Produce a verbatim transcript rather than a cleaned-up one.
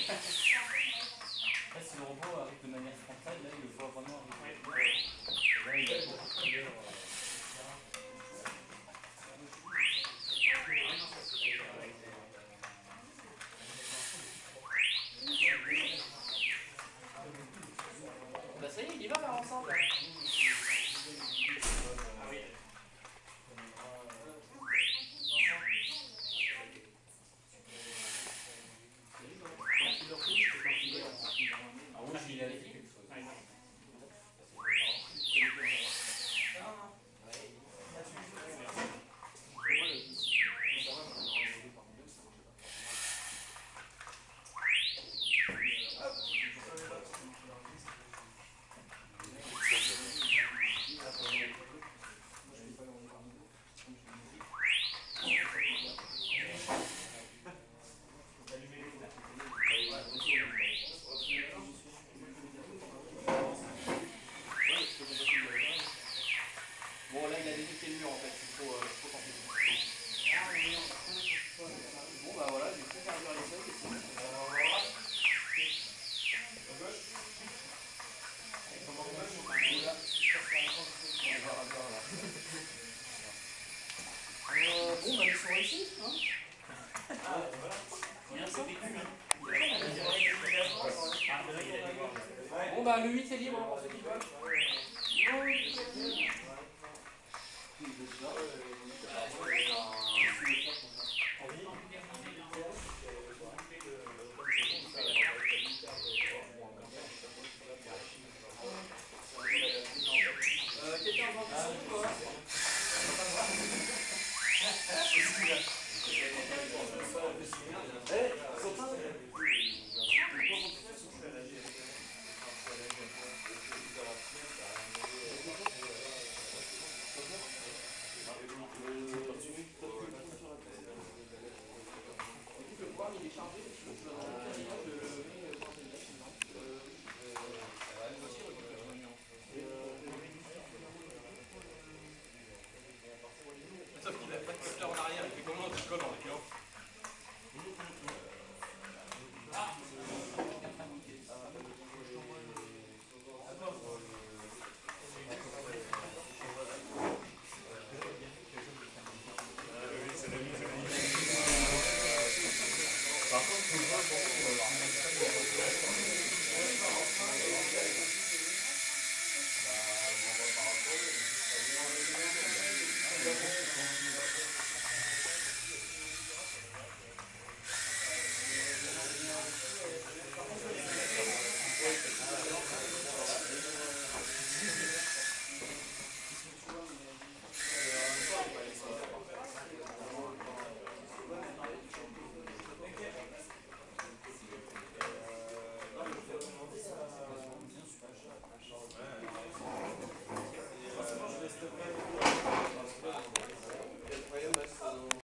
Là, si le robot arrive de manière frontale, là, il le voit vraiment arriver. Là, il a beaucoup de couleurs. Bah ça y est, il y va vers l'ensemble. Ah oui. En rouge, il est avec quelque chose. Bon, là, il a détecté le mur en fait, c'est trop, euh, trop compliqué. Bon, bah voilà, j'ai fait faire les seuils et c'est bon. Euh, bon, bah, ils sont réussis, hein. Bon, bah, le huit est libre pour ceux qui veulent. Euh, quelqu'un veut en question ou quoi? Eh